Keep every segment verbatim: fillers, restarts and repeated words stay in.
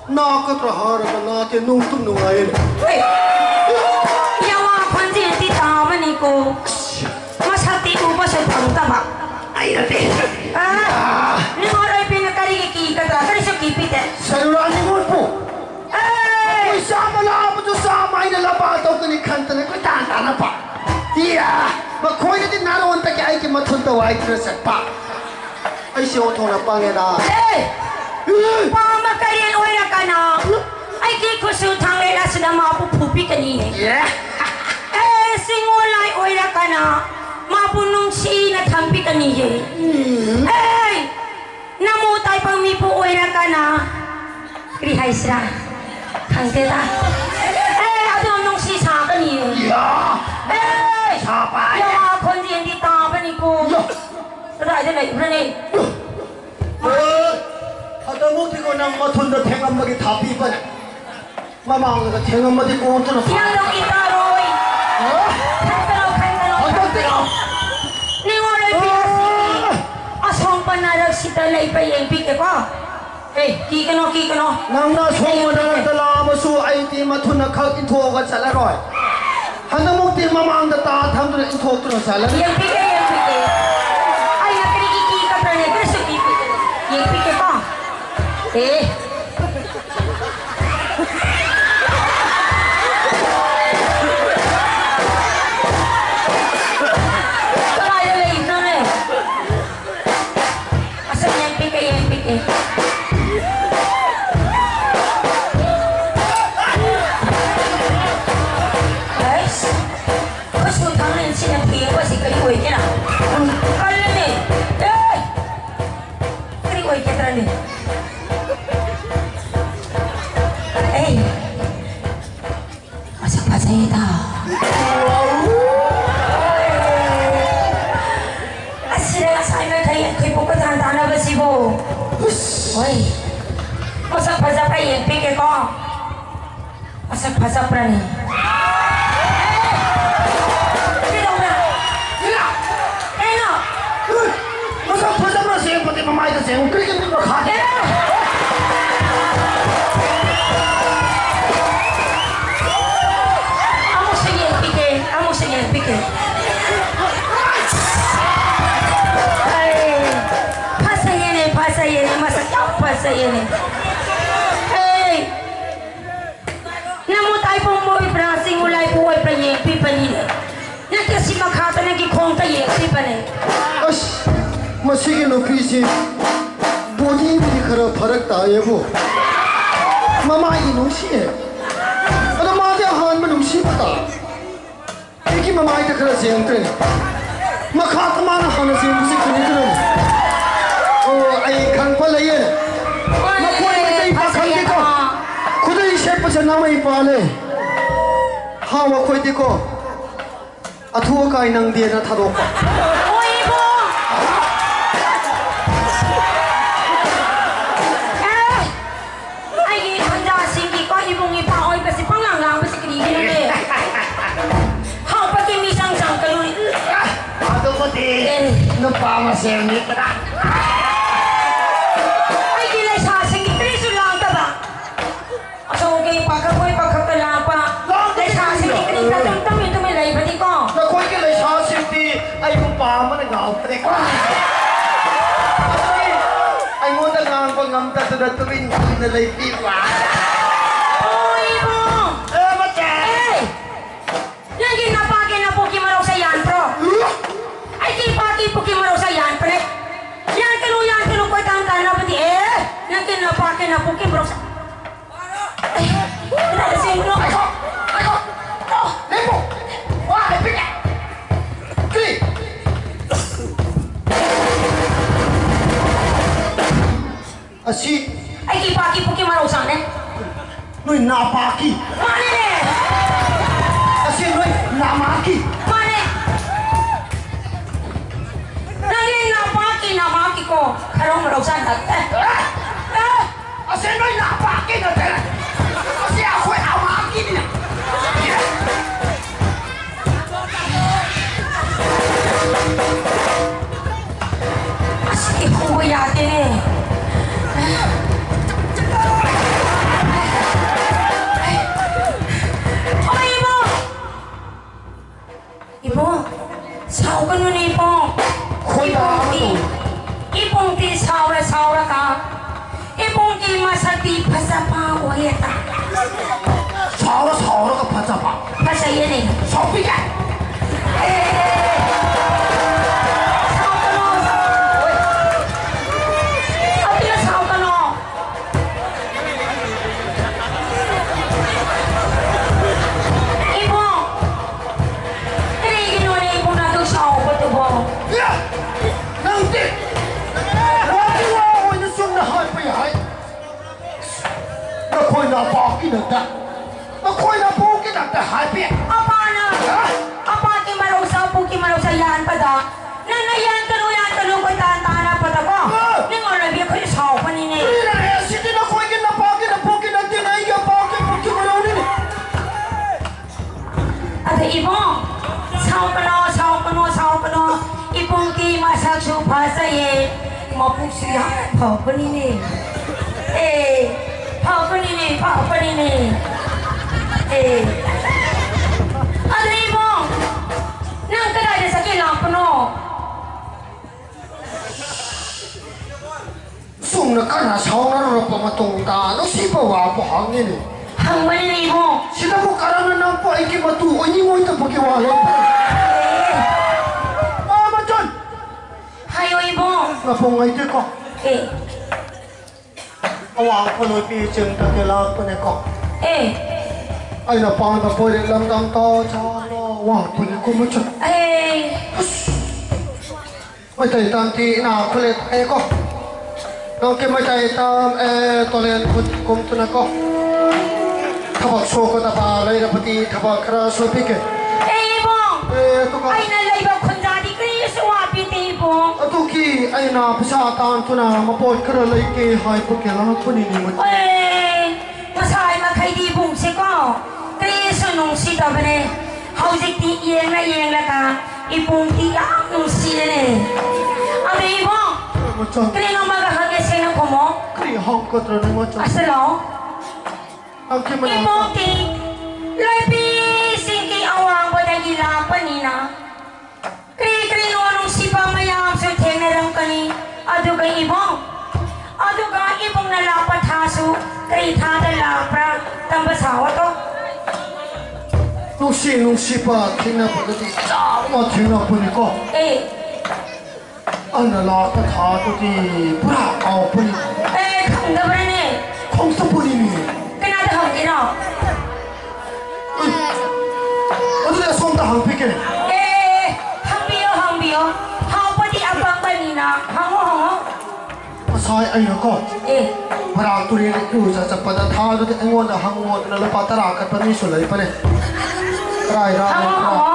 Nak terhar nak je nung tu nungai. Ya wah konjen di taman ni ko. Mas hati ko pasal pangka ba. Ayah deh. Ah, ni orang punya kari ki kata kari so ki pite. Saluran ni murpu. Eh, sama lah, betul sama ini lah pak tahu kini kantor ni kau tak tak apa. Iya, mak kau ini naruh untuk kita ini macam tu awak terus pak. Aisyah orang apa ni dah? eh, pama karian orang kana. Ai ki kusu tanggai lah sudah mampu pupi kini. Yeah. Eh, singolai orang kana. Mampu nungsi na thampi kani je. Eh, namo tay pamipu orang kana. Krihai sra. Kanglepak. Eh, ada nungsi sa kani. Ya. Eh, Siapa ya ya? konjen di taman ni ko. Ada ada lagi berani. Eh, ada mukti kau nak macam tu tengam bagi tapi pun. Mama orang tengam bagi kau tu nak. Yang dong itaroi. Kantelo kantelo. Ada tengam. Ni orang biasa. Asong panarag sita lai pa yang pikir ko. Eh, kikano kikano. Nang na semua dalam dalam masuk I T macam nak kau itu orang salah roy. Hanya mukti mama anda tak ham tu itu tu salah. Yang pikir yang pikir. Ayah kiri kiki kata ni terus pikir. Yang pikir ko. Eh. Kalau ada itu ni. Asal yang pikir yang pikir. Eh, masak pasal itu. Asyik saya kaya kaya pokok tanah besi bu. Oi, masak pasal apa yang pikir kau? Masak pasal berani. Mama itu saya ukir ke mana kah? Kamu sendiri pikir, kamu sendiri pikir. Hei, pasal ini, pasal ini, masa kau pasal ini. Hei, namun tahu pun mau berasing mulai buat penyek pipa ni. Nak kasi makata nak ikong tayo pipa ni. Ash. Masih ni ofisi, body ni kerana farak tak ya bu. Mama ini nusi, ada mata han menusi betul. Iki mama itu kerana sentren, makat mana han sentren kini kerana. Oh, ay kan pala ye. Makuat itu Pakhangba ko. Kudai siapa Sanamahi pale. Ha, makuat itu. Atuh kau nang dia nak thadok. Nampak masih ni tak? Ay gila sa singit triso lang ta ba? So okay Pakhangba Pakhangba pa. Lai sa singit ni ta tum tum ito may lai ba di ko? Na kau kira sa singit ay kung pa man ngau pre ko. Ay mo na ngang ko ngam ta sa tuwing na lai pi wa. Oy mo. Eh bacha. Eh. Yang ginapake na po kimaraw sa yan pro. Ay kipaki po kimaraw sa yan pre. Yan kanu yan kanu ko tangkal na pati eh. Yang ginapake na po kimaraw sa. Eh. Ada singro. Ay ko. Ay ko. Oh, lepo. Wah, lepi. Kli. Asi. Ay kipaki po kimaraw sa ne. Noi napaki. Mane ne. Asi noi namaki. Mane. Nani napaki napaki ko. Karong maraw sa na. Eh. Eh. Asi noi napaki na te. Asi ako namaki ni. Asi ko yate ne. กันนู่นอีปงอีปงตีอีปงตีสาวละสาวละกาอีปงตีมาสติภาษาปาโอเยตาสาวละสาวละกับภาษาปาภาษาเยนี่สาวปีกันเอ๊สาวกันเนาะเอาที่ละสาวกันเนาะอีปงนี่กินนู่นอีปงน่าดูสาวปัตตุบงนั่งดิว่าที่ว่าโอ้ยนั่นส่งน่ะหายไปหายน่ะคอยน่ะบอกกินน่ะน่ะคอยน่ะบอกกินน่ะแต่หายไป apa na apa ki maraw sa po ki maraw sa yan pa da na na yan kanu yan kanu ko tantana pa da ko ning ora bi ko sa pa ni ni na eh siti na koi kin naบอกกินน่ะบอกกินน่ะtin ai gaบอกกินบอกกินmaraw ni ate ibong sao ka no sao ka no sao ka no ibong ki ma sa chu pa sa ye mo pu siya pa pa ni ni eh pa pa ni ni pa pa ni ni eh ate ibong nang ka dai sa ki la pa no ส่งน่ะกันน่ะสาวน่ะเราปมาตรงตาแล้วสิบ่ว่าบ่หังนี่นี่ hang ba ni ibong sila mo karana nang po ay kimatu o ni mo ito pagkiwala mama John hayo ibong na po ngay di ko eh awang ko no'y picheng kakilag ko na ko eh ay napang na po rin lang ng to chalo wang po ni ko mo John eh may tayo tanti na kulit ay ko nang kimay tayo tam eh Tolenkhun kung to na ko tabak so ko na palay na pati tabak kara so pike eh ibong eh to ka ay nalay ba kun jadi kaya suwapi ti ibong ato ki ay na pasatan to na mapot kara lay ki hay po kailangan po ni mo eh masay makay di ibong si ko kaya sunong si tabane hausik ti iyeng na iyeng la ka ibong ti ang nung si na ne abe ibong kaya nga magahagyasin ako mo kaya hong ko to na mo asalo ang kimay ibong ti labi singki awang ba nagila pa nina kri kri no anong si pamayam so teng na lang kani ado kay ibong ado ka ibong nalapat haso kri tada lapra tambasawa to nung si nung si pa tingnan po dati mo tingnan po ni ko eh ang nalapat haso di pura ako po ni eh kangga ba ni kung sa po ni ni kanada hang ino ano na song ta hang pikin eh hang biyo hang biyo hang pa di abang ba nina hang ho hang ho masay ay ako eh parang tuloy na ko sa sa padatado di ang wala hang wala na lapatarakat pa ni sulay pa ni try na hang ho hang ho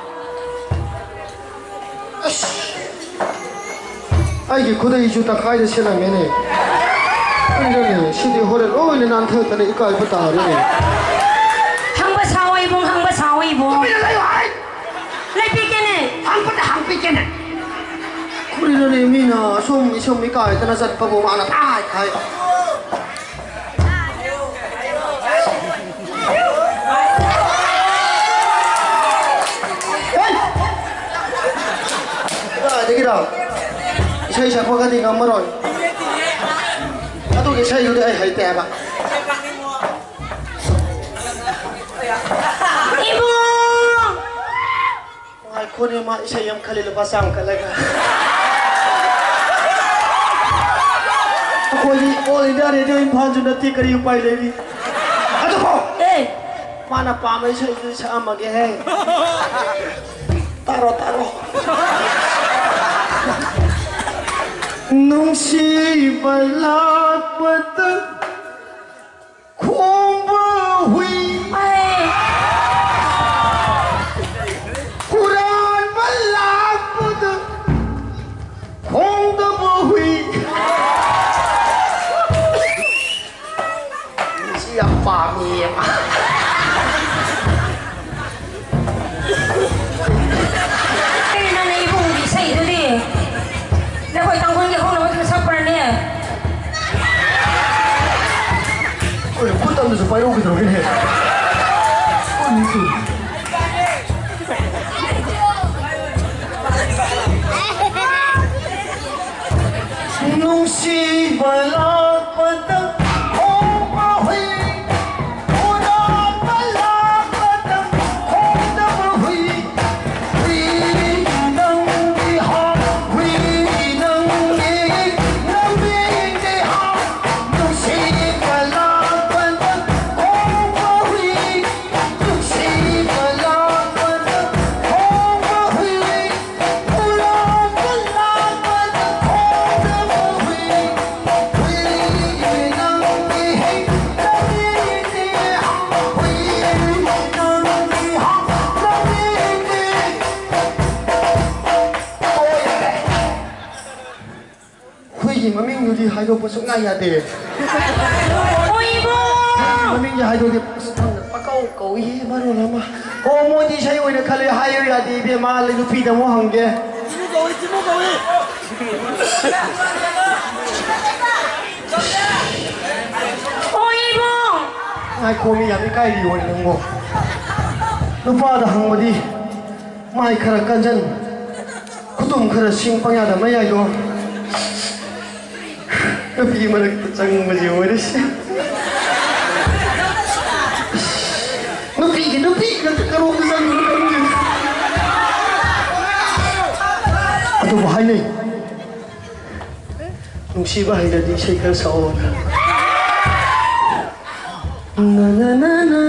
ay ki kuda isu ta kai de sila mene ini ne sidi hore o ile nan thau tane ikai pata re ne hang ba sawai bong hang ba sawai bong pila lai ai lai pikene hang pata hang pikene kuri ne mina som isom ikai tana sat pa bo mana tai kai Dikira, saya siapa kan di kamar on? Atau saya itu ay hay teh apa? Ibu, ay ko ni ma saya yang kali lepas ang kalaga. Ako ni all India radio impan juna ti kari upay levi. Ato ko, eh, mana pamay saya itu sa amage hay. Taro taro. Nung si balak batang Koubru Hill ay, Quran balak batang Koubru Hill siapa ni kaya na na ibong bisa itu di. Nakoy tangkul niya kung naman sa pran niya. Ôi, quyết tâm được phải đâu cái rồi cái này. Ôi, ꯃꯃꯤꯡꯗꯤ ꯍꯥꯏꯗꯣꯛꯄ ꯁꯨꯡꯌꯥ ꯌꯥꯗꯦ ꯑꯣꯏꯕꯣ ꯃꯃꯤꯡꯗꯤ ꯍꯥꯏꯗꯣꯛꯇꯦ ꯄꯀꯧ ꯀꯧꯏ ꯃꯔꯣꯟ ꯑꯃ ꯑꯣ ꯃꯣꯏꯗꯤ ꯏꯁꯩ ꯑꯣꯏꯅ ꯈꯜꯂꯦ ꯍꯥꯏꯌꯨ ꯌꯥꯗꯦ ꯏꯕꯦꯝꯃ ꯅꯨꯄꯤꯗ ꯑꯃꯨꯛ ꯍꯪꯒꯦ ꯆꯤꯃꯨ ꯀꯧꯏ ꯑꯣꯏꯕꯣ ꯉꯥꯏꯈꯣ ꯃꯤ ꯌꯥꯝ ꯏꯀꯥꯏꯔꯤ ꯑꯣꯏ ꯅꯪꯕꯣ ꯅꯨꯄꯥꯗ ꯍꯪꯕꯗꯤ ꯃꯥꯏ ꯈꯔ ꯀꯟꯖꯟ ꯈꯨꯇꯨꯝ ꯈꯔ ꯁꯤꯡ ꯄꯪꯌꯥꯗ ꯃꯌꯥꯏꯗꯣ ꯅꯨꯄꯤ ꯃꯔꯛꯇ ꯆꯪꯕꯁꯤ ꯑꯣꯏꯔꯁꯤ Nupi, nupi, kalau bisa nupi. Aduh bahaya ni. Nusi bahaya di saya kena sawan. Na na na na.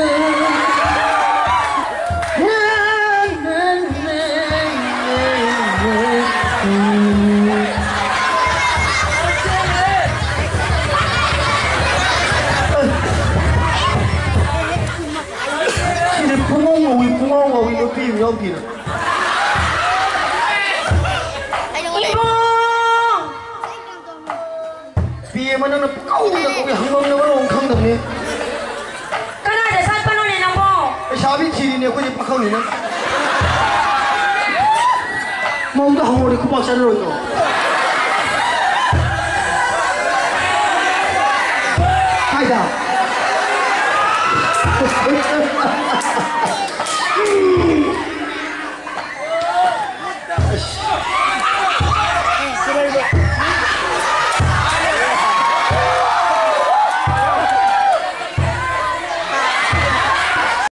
여기는 이봉 비에만 하는 까우다 거기 한번 넘어로 엉캉답네 까나데 살빠노네 나보 샤비 지리네 거기 파카우니는 뭔가 한번에 그 박사를 얻어 하이다